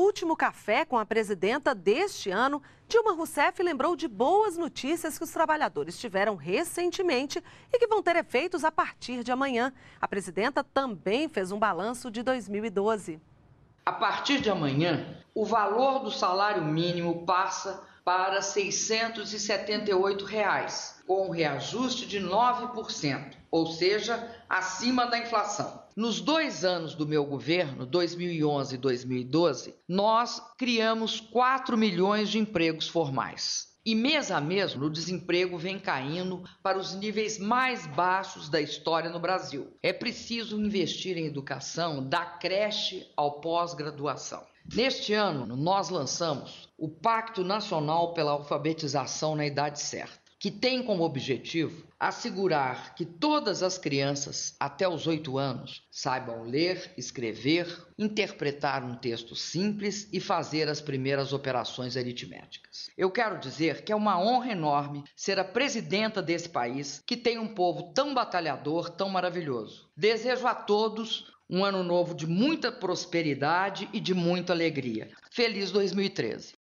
último café com a presidenta deste ano, Dilma Rousseff lembrou de boas notícias que os trabalhadores tiveram recentemente e que vão ter efeitos a partir de amanhã. A presidenta também fez um balanço de 2012. A partir de amanhã, o valor do salário mínimo passa para R$ 678, com um reajuste de 9%, ou seja, acima da inflação. Nos 2 anos do meu governo, 2011 e 2012, nós criamos 4 milhões de empregos formais. E mês a mês, o desemprego vem caindo para os níveis mais baixos da história no Brasil. É preciso investir em educação, da creche ao pós-graduação. Neste ano, nós lançamos o Pacto Nacional pela Alfabetização na Idade Certa, que tem como objetivo assegurar que todas as crianças até os 8 anos saibam ler, escrever, interpretar um texto simples e fazer as primeiras operações aritméticas. Eu quero dizer que é uma honra enorme ser a presidenta desse país que tem um povo tão batalhador, tão maravilhoso. Desejo a todos um ano novo de muita prosperidade e de muita alegria. Feliz 2013!